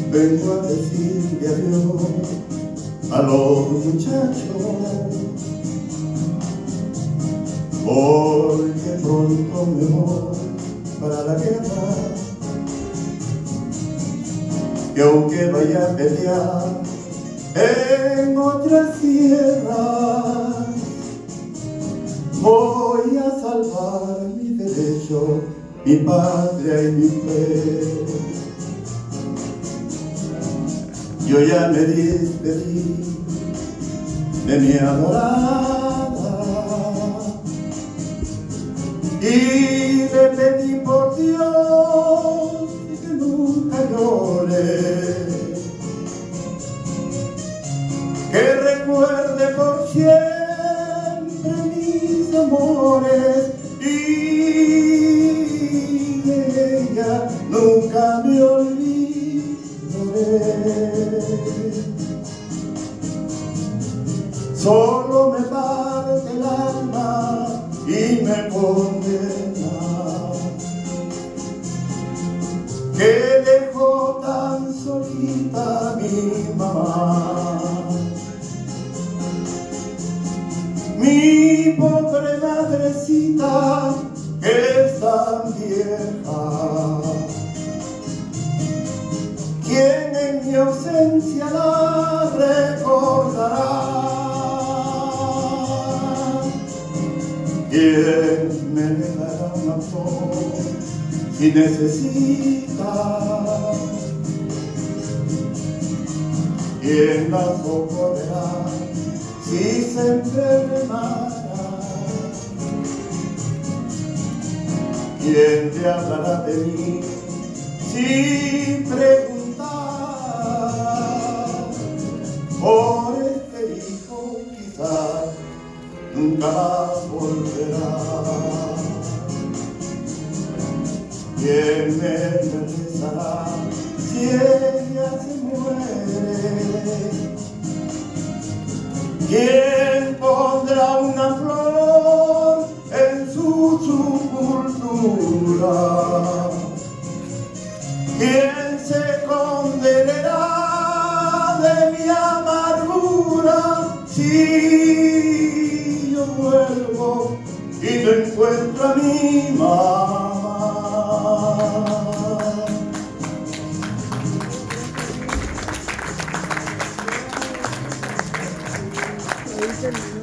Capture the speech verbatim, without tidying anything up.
vengo a decirle adiós a los muchachos, porque pronto me voy para la guerra, que aunque vaya a pelear en otras tierras, voy a salvar mi derecho, mi patria y mi fe. Yo ya me despedí de mi adorada y le pedí por Dios que nunca llore, que recuerde por siempre mis amores, y de ella nunca me olvidaré. Solo me parte el alma y me condena que dejó tan solita mi mamá. Mi pobre madrecita que es tan vieja, ¿quién en mi ausencia la recordará? ¿Quién me le dará una flor si necesita? ¿Quién la socorrerá si se enfermara? ¿Quién te hablará de mí si preguntar por este hijo? Quizás nunca más volverá. ¿Quién me regresará si ella se muere? ¿Quién pondrá una flor en su sepultura? ¿Quién se condenará de mi amargura si yo vuelvo y no encuentro a mi mamá? Ahí